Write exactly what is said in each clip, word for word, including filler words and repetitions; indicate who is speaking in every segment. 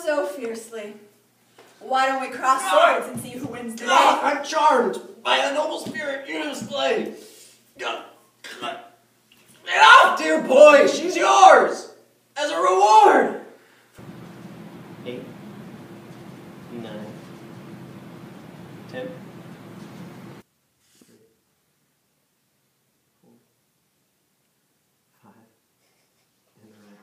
Speaker 1: so fiercely. Why don't we cross swords and see who wins the day?
Speaker 2: Ah, I'm charmed by a noble spirit you display. Get off, dear boy! She's yours! As a reward! Eight, nine, ten. Four, five, and nine.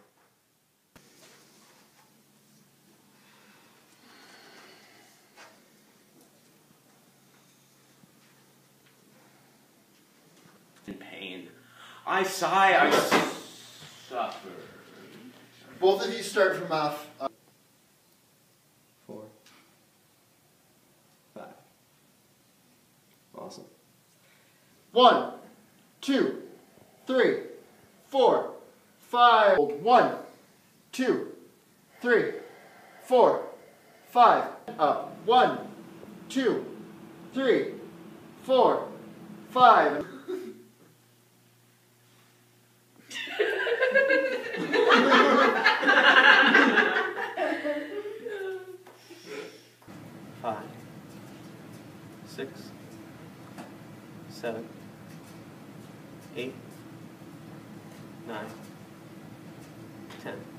Speaker 2: In pain. I sigh, I suffer.
Speaker 3: Both of you start from off. Uh,
Speaker 2: Four. Five. Awesome.
Speaker 3: one, two, three, four, five. One, two, three, four, five. Up. One, two, three, four, five.
Speaker 2: Five, six, seven, eight, nine, ten.